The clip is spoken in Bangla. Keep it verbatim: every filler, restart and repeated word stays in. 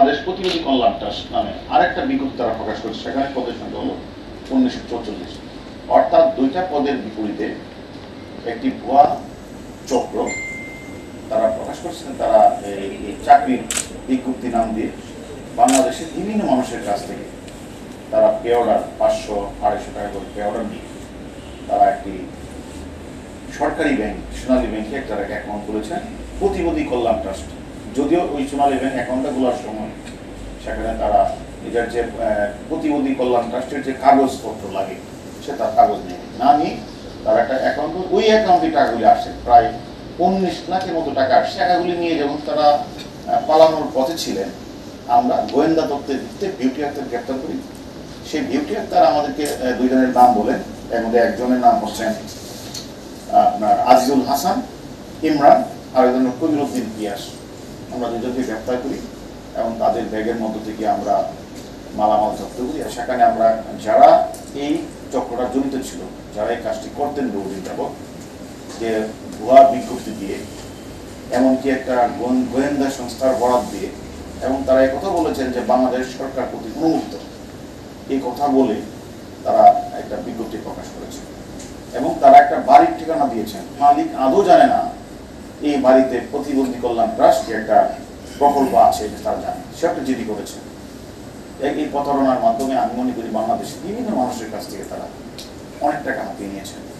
বাংলাদেশ প্রতিনিধি কল্যাণ ট্রাস্ট নামে আরেকটা বিজ্ঞপ্তি তারা প্রকাশ করেছে, সেখানে পদের সংখ্যা হলো উনিশশো চৌচল্লিশ। অর্থাৎ দুইটা পদের বিপরীতে একটি ভুয়া চক্র তারা প্রকাশ করছেন। তারা এই চাকরির বিজ্ঞপ্তি নাম দিয়ে বাংলাদেশের বিভিন্ন মানুষের কাছ থেকে তারা পে অর্ডার পাঁচশো আড়াইশো টাকা করে পে অর্ডার নিয়ে তারা একটি সরকারি ব্যাংক সোনালী ব্যাংকে একটা অ্যাকাউন্ট খুলেছেন প্রতিনিধি কল্যাণ ট্রাস্ট। যদিও ওই সোনালী ব্যাংক অ্যাকাউন্টটা খোলার সময় সেখানে তারা এটার যে প্রতিনিধি কল্যাণ ট্রাস্টের যে কাগজপত্র লাগে সে তার কাগজ নেই না নিয়ে তারা একটা অ্যাকাউন্ট, ওই অ্যাকাউন্টে টাকাগুলি আসে প্রায় উনিশ লাখের মতো টাকা আসছে। টাকাগুলি নিয়ে যখন তারা পালানোর পথে ছিলেন, আমরা গোয়েন্দা তত্ত্বের ভিত্তিতে বিউটি আক্তার গ্রেপ্তার করি। সেই বিউটি আক্তার আমাদেরকে দুইজনের নাম বলেন, এর মধ্যে একজনের নাম হচ্ছেন আপনার আজিজুল হাসান ইমরান, আর একজন কবিরউদ্দিন পিয়াস। আমরা দুজনকে গ্রেপ্তার করি এবং তাদের ব্যাগের মধ্য থেকে আমরা মালামাল জব্দ করি। আর সেখানে আমরা যারা এই চক্রটা জড়িত ছিল, যারা এই কাজটি করতেন বহুদিন যাবৎ, যে ভুয়া বিজ্ঞপ্তি দিয়ে এমনকি একটা গোয়েন্দা সংস্থার বরাদ দিয়ে, এবং তারা এই কথা বলেছেন যে বাংলাদেশ সরকার প্রতি উন্মুক্ত, এই কথা বলে তারা একটা বিজ্ঞপ্তি প্রকাশ করেছে। এবং তারা একটা বাড়ির ঠিকানা দিয়েছেন, মালিক আদৌ জানে না এই বাড়িতে প্রতিবন্ধী কল্যাণ ট্রাস্ট একটা প্রকল্প আছে, তারা জানে, সে একটা জিডি করেছে। এই প্রতারণার মাধ্যমে আমি মনে করি বাংলাদেশের বিভিন্ন মানুষের কাছ থেকে তারা অনেক টাকা হাতিয়ে নিয়েছেন।